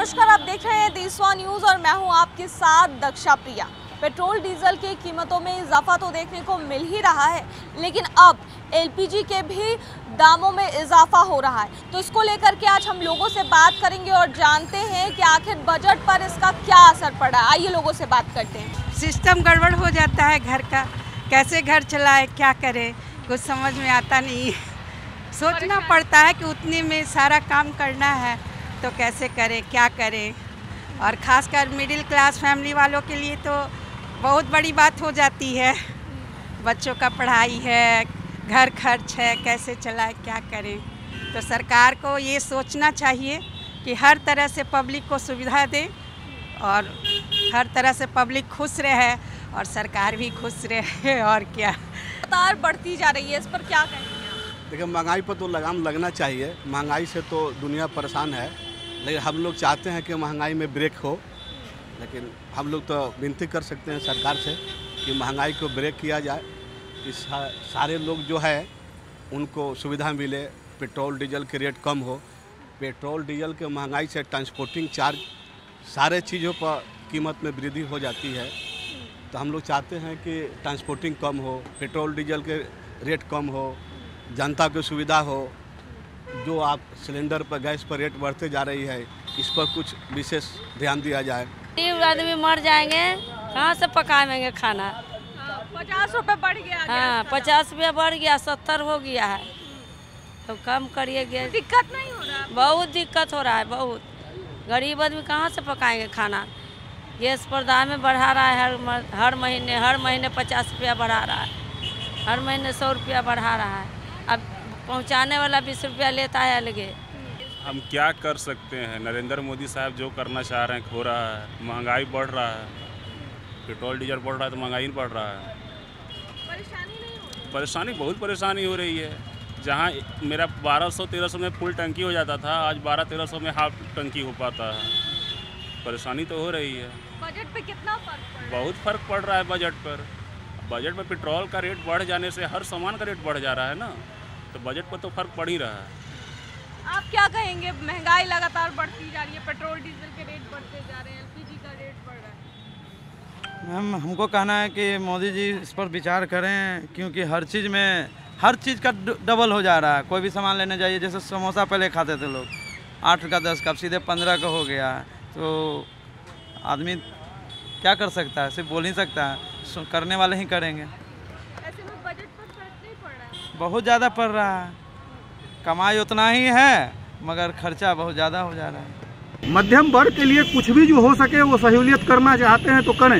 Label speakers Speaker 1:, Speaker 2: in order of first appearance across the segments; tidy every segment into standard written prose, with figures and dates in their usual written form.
Speaker 1: नमस्कार, आप देख रहे हैं देशवा न्यूज़ और मैं हूं आपके साथ दक्षा प्रिया। पेट्रोल डीजल की कीमतों में इजाफा तो देखने को मिल ही रहा है, लेकिन अब एलपीजी के भी दामों में इजाफा हो रहा है। तो इसको लेकर के आज हम लोगों से बात करेंगे और जानते हैं कि आखिर बजट पर इसका क्या असर पड़ा। आइए लोगों से बात करते हैं।
Speaker 2: सिस्टम गड़बड़ हो जाता है घर का, कैसे घर चलाए, क्या करे, कुछ समझ में आता नहीं। सोचना पड़ता है कि उतने में सारा काम करना है तो कैसे करें, क्या करें। और ख़ासकर मिडिल क्लास फैमिली वालों के लिए तो बहुत बड़ी बात हो जाती है। बच्चों का पढ़ाई है, घर खर्च है, कैसे चलाए, क्या करें। तो सरकार को ये सोचना चाहिए कि हर तरह से पब्लिक को सुविधा दे और हर तरह से पब्लिक खुश रहे और सरकार भी खुश रहे। और क्या,
Speaker 1: लगातार बढ़ती जा रही है, इस पर क्या कहेंगे?
Speaker 3: देखिए, महंगाई पर तो लगाम लगना चाहिए। महंगाई से तो दुनिया परेशान है, लेकिन हम लोग चाहते हैं कि महंगाई में ब्रेक हो। लेकिन हम लोग तो विनती कर सकते हैं सरकार से कि महंगाई को ब्रेक किया जाए, कि सारे लोग जो है उनको सुविधा मिले, पेट्रोल डीजल के रेट कम हो। पेट्रोल डीजल के महंगाई से ट्रांसपोर्टिंग चार्ज, सारे चीज़ों पर कीमत में वृद्धि हो जाती है। तो हम लोग चाहते हैं कि ट्रांसपोर्टिंग कम हो, पेट्रोल डीजल के रेट कम हो, जनता को सुविधा हो। जो आप सिलेंडर पर, गैस पर रेट बढ़ते जा रही है, इस पर कुछ विशेष ध्यान दिया जाए।
Speaker 4: गरीब आदमी मर जाएंगे, कहाँ से पकाएंगे खाना।
Speaker 1: 50 रुपये बढ़ गया।
Speaker 4: हाँ, 50 रुपया बढ़ गया, 70 हो गया है, तो कम करिए। गैस
Speaker 1: दिक्कत नहीं हो रहा?
Speaker 4: बहुत दिक्कत हो रहा है, बहुत। गरीब आदमी कहाँ से पकाएंगे खाना। गैस पर दाम बढ़ा रहा है, हर महीने 50 रुपया बढ़ा रहा है, हर महीने 100 रुपया बढ़ा रहा है। अब पहुंचाने वाला 20 रुपया लेता है अलगे।
Speaker 5: हम क्या कर सकते हैं? नरेंद्र मोदी साहब जो करना चाह रहे हैं हो रहा है। महंगाई बढ़ रहा है, पेट्रोल डीजल बढ़ रहा है तो महंगाई बढ़ रहा है।
Speaker 1: परेशानी नहीं हो रही?
Speaker 5: परेशानी, बहुत परेशानी हो रही है। जहाँ मेरा 1200-1300 में फुल टंकी हो जाता था, आज 1200-1300 में हाफ टंकी हो पाता है। परेशानी तो हो रही है।
Speaker 1: बजट पे कितना फर्क पड़ रहा है?
Speaker 5: बहुत फ़र्क पड़ रहा है बजट पर। बजट में पेट्रोल का रेट बढ़ जाने से हर सामान का रेट बढ़ जा रहा है ना, तो बजट पर तो फ़र्क पड़ ही रहा है।
Speaker 1: आप क्या कहेंगे? महंगाई लगातार बढ़ती जा रही है, पेट्रोल डीजल के रेट बढ़ते जा रहे हैं, एलपीजी का रेट बढ़ रहा है।
Speaker 6: मैम, हमको कहना है कि मोदी जी इस पर विचार करें, क्योंकि हर चीज़ का डबल हो जा रहा है। कोई भी सामान लेने जाइए, जैसे समोसा पहले खाते थे लोग 8 का 10 का, अब सीधे 15 का हो गया है। तो आदमी क्या कर सकता है? सिर्फ बोल ही सकता है, करने वाले ही करेंगे।
Speaker 1: ऐसे में बजट पर फर्क नहीं पड़ रहा है?
Speaker 6: बहुत ज़्यादा पड़ रहा है। कमाई उतना ही है मगर खर्चा बहुत ज़्यादा हो जा रहा है।
Speaker 7: मध्यम वर्ग के लिए कुछ भी जो हो सके वो सहूलियत करना चाहते हैं तो करें,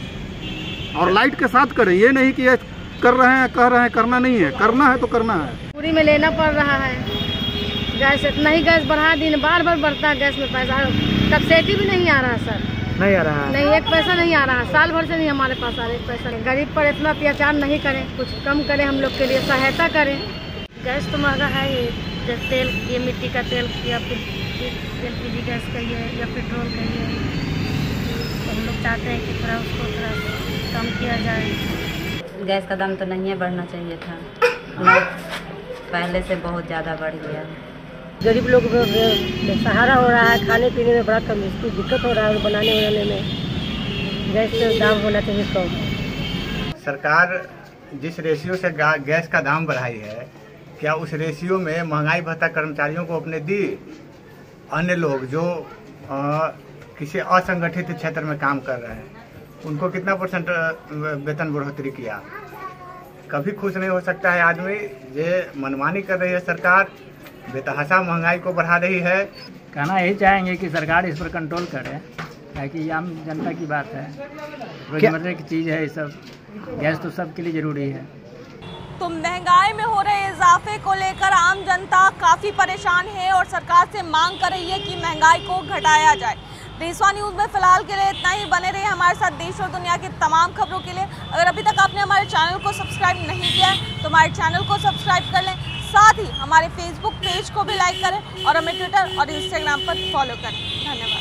Speaker 7: और लाइट के साथ करें। ये नहीं कि ये कर रहे हैं, कह रहे हैं, करना नहीं है। करना है तो करना है।
Speaker 8: पूरी में लेना पड़ रहा है। गैस इतना ही गैस बढ़ा दिन बार बढ़ता है। गैस में पैसा सब्सिडी भी नहीं आ रहा सर,
Speaker 7: नहीं आ रहा है।
Speaker 8: नहीं, एक पैसा नहीं आ रहा, साल भर से नहीं हमारे पास आ रहा, एक पैसा नहीं। गरीब पर इतना अत्याचार नहीं करें, कुछ कम करें, हम लोग के लिए सहायता करें। गैस तो महंगा है ही, जैसे तेल, ये मिट्टी का तेल या फिर एलपीजी गैस कहिए या पेट्रोल कहिए, तो हम लोग चाहते हैं कि थोड़ा उसको थोड़ा कम किया जाए।
Speaker 9: गैस का दाम तो नहीं बढ़ना चाहिए था, पहले से बहुत ज़्यादा बढ़ गया।
Speaker 8: गरीब लोग सहारा हो रहा है, खाने पीने में बड़ा कम दिक्कत हो रहा है, बनाने में। गैस का दाम होना चाहिए कम।
Speaker 10: सरकार जिस रेशियो से गैस का दाम बढ़ाई है, क्या उस रेशियो में महंगाई भत्ता कर्मचारियों को अपने दी? अन्य लोग जो किसी असंगठित क्षेत्र में काम कर रहे हैं, उनको कितना % वेतन बढ़ोतरी किया? कभी खुश नहीं हो सकता है आदमी। ये मनमानी कर रही है सरकार, बेतहाशा महंगाई को बढ़ा रही है।
Speaker 11: कहना यही चाहेंगे कि सरकार इस पर कंट्रोल करे, ताकि आम जनता की बात है, रोजमर्रा की चीज़ है ये सब। गैस तो सबके लिए ज़रूरी है।
Speaker 1: तो महंगाई में हो रहे इजाफे को लेकर आम जनता काफ़ी परेशान है और सरकार से मांग कर रही है कि महंगाई को घटाया जाए। देशवा न्यूज़ में फिलहाल के लिए इतना ही। बने रहिए हमारे साथ देश और दुनिया की तमाम खबरों के लिए। अगर अभी तक आपने हमारे चैनल को सब्सक्राइब नहीं किया है तो हमारे चैनल को सब्सक्राइब कर लें, साथ ही हमारे फेसबुक पेज को भी लाइक करें और हमें ट्विटर और इंस्टाग्राम पर फॉलो करें। धन्यवाद।